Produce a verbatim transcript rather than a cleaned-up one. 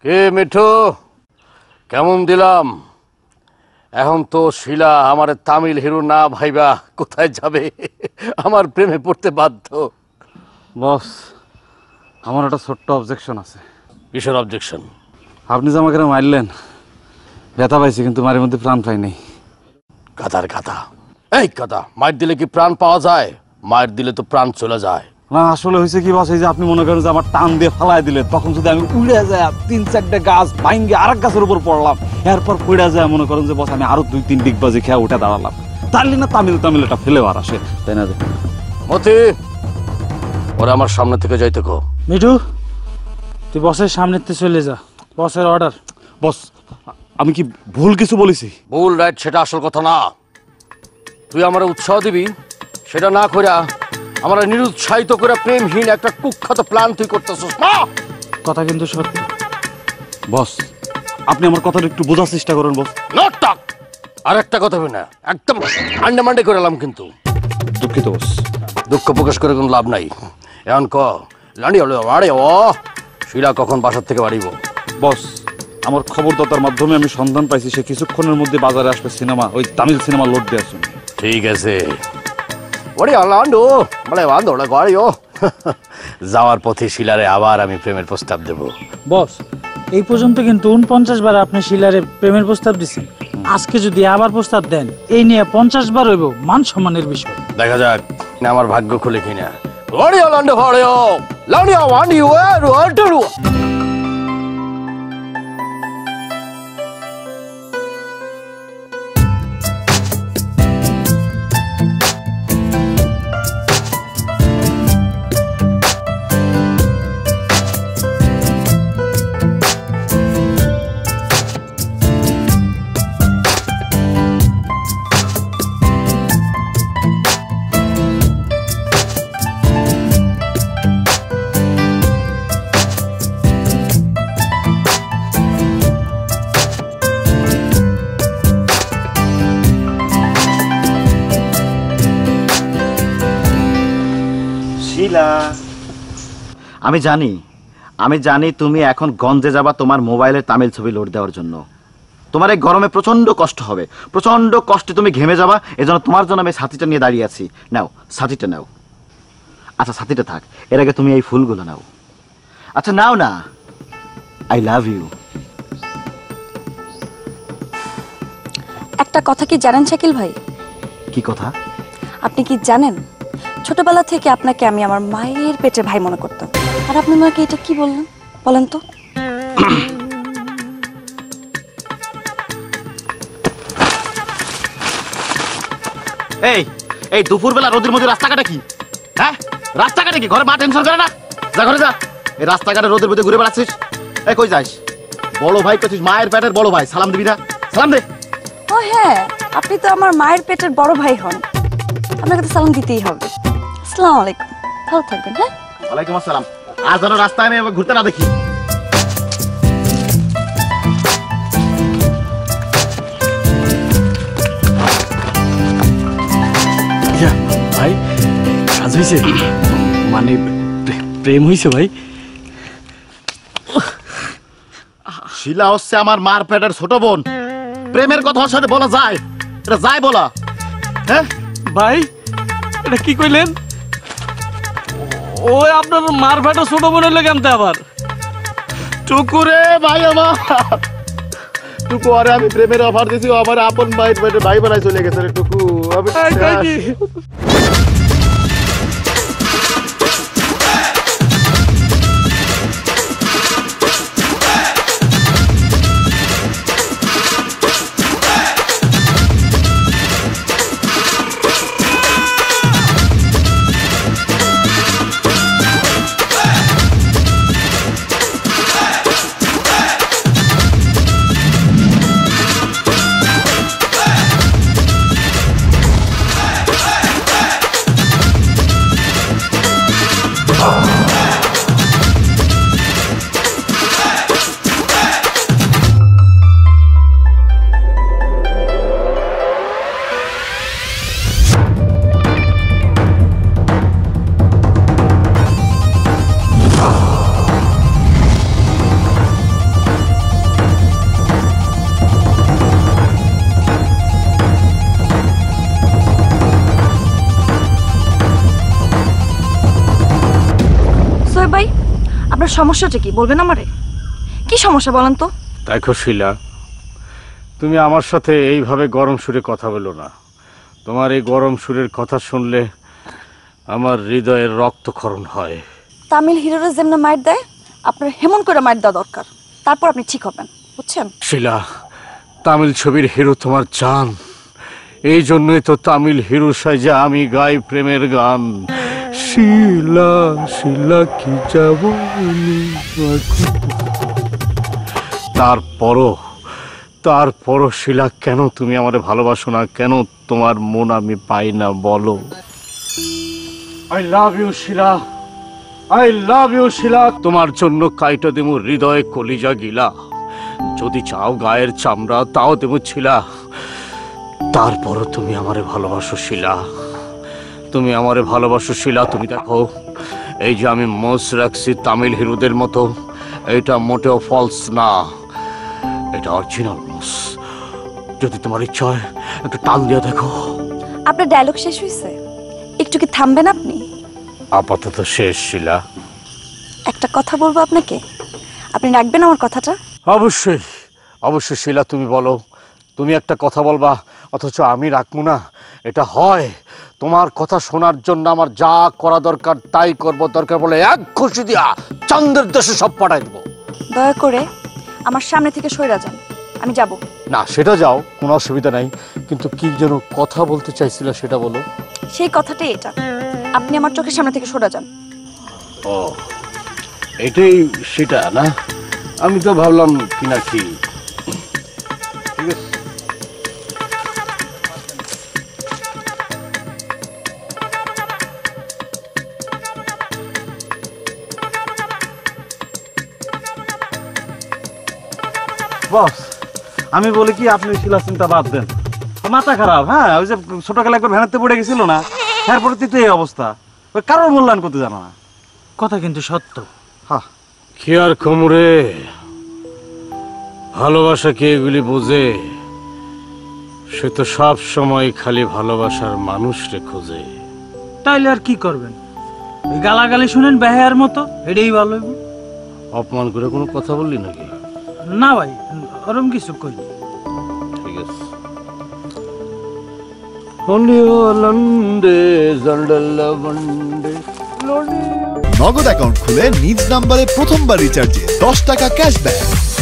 এ মিঠু কেমন দিলাম? এখন তো শিলা আমার তামিল হিরো না ভাইবা কোথায় যাবে, আমার প্রেমে পড়তে বাধ্য। বস, আমার একটা ছোট্ট অবজেকশন আছে। কিসের অবজেকশন? আপনি যে আমাকে মারলেন, ব্যথা পাইছি কিন্তু মায়ের মধ্যে প্রাণ পাই নাই। গাধার গাধা, এই গাধা, মার দিলে কি প্রাণ পাওয়া যায়? মার দিলে তো প্রাণ চলে যায়। না আসলে হয়েছে কি বস, এই যে আপনি মনে করেন যে আমার টান দিয়ে ফালাই দিলে, তখন যদি আমি উড়ে যায় তিন চারটে গাছ ভাঙ্গে আর এক গাছের উপর পড়লাম, এরপর পড়ে যায় মনে করেন যে বস আমি আরো দুই তিন ডিগবাজি খেয়ে উঠে দাঁড়ালাম, তাহলে না তামিল তামিল একটা ফ্লেভার আসে, তাই না? মতি, ওরা আমার সামনে থেকে যাইতে কো। মিঠু, তুই বসের সামনে চলে যা, বসের অর্ডার। বস, আমি কি ভুল কিছু বলেছি? ভুল রাইট সেটা আসল কথা না। তুই আমার উৎসাহ দিবি সেটা না কইরা আমার নিরুৎসাহিত করে প্রেমহীন একটা কুখ্যাত প্ল্যান তুই করতেছিস না। কথা কিন্তু সত্যি। বস, আপনি আমার কথাটা একটু বোঝার চেষ্টা করুন বস। নটক, আর একটা কথা বলি না, একদম আন্ডামান্ডে করে এলাম কিন্তু। দুঃখিত বস। দুঃখ প্রকাশ করে কোনো লাভ নাই। এখন ক লাড়ি হলো বাড়ি ও শিলা কখন বাসার থেকে বাড়িব? বস, আমার খবরদাতার মাধ্যমে আমি সন্ধান পাইছি সে কিছুক্ষণের মধ্যে বাজারে আসবে সিনেমা, ওই তামিল সিনেমা লোড দিয়ে আসুন। ঠিক আছে, যাওয়ার পথে শিলারে আবার আমি প্রেমের প্রস্তাব দেব। বস, এই পর্যন্ত কিন্তু উনপঞ্চাশ বার আপনি শিলারে প্রেমের প্রস্তাব দিচ্ছেন। আজকে যদি আবার প্রস্তাব দেন, এই নিয়ে পঞ্চাশ বার হইব মান সম্মানের বিষয়। দেখা যাক না আমার ভাগ্য খুলে কিনা। আমি জানি আমি জানি তুমি এখন গঞ্জে যাবা তোমার মোবাইলে তামিল ছবি লোড দেওয়ার জন্য। তোমার এই গরমে প্রচন্ড কষ্ট হবে, প্রচন্ড কষ্টে তুমি ঘেমে যাবা, এজন্য তোমার জন্য আমি ছাতিটা নিয়ে দাঁড়িয়ে আছি। নাও ছাতিটা নাও। আচ্ছা ছাতিটা থাক, এর আগে তুমি এই ফুলগুলো নাও। আচ্ছা নাও না। I love you. একটা কথা কি জানেন শাকিল ভাই? কি কথা? আপনি কি জানেন ছোটবেলা থেকে আপনাকে আমি আমার মায়ের পেটের ভাই মনে করতাম, আর আপনি আমাকে এটা কি বললেন বলেন তো? এই এই দুপুরবেলা রোদের মধ্যে রাস্তাঘাটে কি? হ্যাঁ রাস্তাঘাটে কি? ঘরে মা টেনশন করে না? যা ঘরে যা। এই রাস্তাঘাটে রোদের মধ্যে ঘুরে বেড়াচ্ছিস? এই কই যাস? বড় ভাই করছিস, মায়ের পেটের বড় ভাই, সালাম দিবি না? সালাম দে। ও হ্যাঁ, আপনি তো আমার মায়ের পেটের বড় ভাই হন, আপনাকে তো সালাম দিতেই হবে। আসসালামু আলাইকুম, ভালো থাকবেন। হ্যাঁ ওয়ালাইকুম আসসালাম। আর যেন রাস্তায় আমি ঘুরতে না দেখি। ভাই কাজ হয়েছে, মানে প্রেম হয়েছে ভাই। শিলা হচ্ছে আমার মার পেটের ছোট বোন, প্রেমের কথা ওর সাথে বলা যায়? এটা যায় বলা? হ্যাঁ ভাই এটা কি কইলেন? ওই আপনার মার পেটের ছোট বোন হইলে কেমতে আবার? টুকুরে ভাই আমার, টুকু আরে আমি প্রেমের অফার দিছি, আমার আপন ভাই ভাই বেলায় চলে গেছে রে টুকু। আমি আপনার সমস্যাটা কি বলবেন আমারে? কি সমস্যা বলেন তো? দেখো শিলা, তুমি আমার সাথে এইভাবে গরম সুরে কথা বলো না। তোমার এই গরম সুরের কথা শুনলে আমার হৃদয়ের রক্তক্ষরণ হয়। তামিল হিরোরা যেমন মাইর দেয় আপনার হেমন করে মাইর দেওয়া দরকার, তারপর আপনি ঠিক হবেন, বুঝছেন? শিলা, তামিল ছবির হিরো তোমার জান, এই জন্যই তো তামিল হিরো সাইজা আমি গাই প্রেমের গান। শিলা শিলা কি যাব, তারপরও তারপরও শিলা, কেন তুমি আমারে ভালোবাসো না? কেন তোমার মন আমি পাই না বলো? I love you Shila, I love you Shila. তোমার জন্য কাইটা দেবো হৃদয়ে কলিজা গিলা, যদি চাও গায়ের চামড়া তাও দেবো ছিলা। তারপরও তুমি আমারে ভালোবাসো শিলা, তুমি আমারে ভালোবাসো শিলা। তুমি দেখো, এই যে আমি মোস রাখছি তামিল হিরোদের মতো, এটা মোটেও ফলস না, এটা অরিজিনাল মোস। যদি তোমার ইচ্ছা হয় একটু টান দিয়ে দেখো। আপনার ডায়লগ শেষ হয়েছে, একটু কি থামবেন আপনি? আপাতত শেষ শিলা। একটা কথা বলবো আপনাকে, আপনি রাখবেন আমার কথাটা? অবশ্যই অবশ্যই শিলা, তুমি বলো। তুমি একটা কথা বলবা অথচ আমি রাখবো না, এটা হয়? তোমার কথা শোনার জন্য আমার যা করা দরকার তাই করব, দরকার বলে এক খুশি দিয়া চন্দ্রের দেশে সব পাঠাই দেবো। দয়া করে আমার সামনে থেকে সইরা যান, আমি যাব না। সেটা যাও, কোনো অসুবিধা নাই, কিন্তু কি যেন কথা বলতে চাইছিল সেটা বলো। সেই কথাটাই এটা, আপনি আমার চোখের সামনে থেকে সরে যান। ও, এটাই সেটা না? আমি তো ভাবলাম কি না কি। ঠিক আছে, বস, আমি বলি কি আপনি শিলা চিন্তা বাদ দেন, মাথা খারাপ। হ্যাঁ, ওই যে ছোটকালে একবার ভ্যানাতে পড়ে গেছিল না, এরপরে তো এই অবস্থা, ওই কারোর মূল্যায়ন করতে জানো না। কথা কিন্তু সত্য। হ্যাঁ, কি আর কমরে, ভালোবাসা কি এগুলি বোঝে? সে তো সব সময় খালি ভালোবাসার মানুষরে খোঁজে। তাইলে আর কি করবেন? ওই গালাগালি শুনেন বেহায়ার মতো, এটাই ভালো হইব। অপমান করে কোনো কথা বললি নাকি? না ভাই, ওরম কিছু কই। ঠিক আছে। নগদ অ্যাকাউন্ট খুলে নিজ নাম্বারে প্রথমবার রিচার্জে দশ টাকা ক্যাশব্যাক।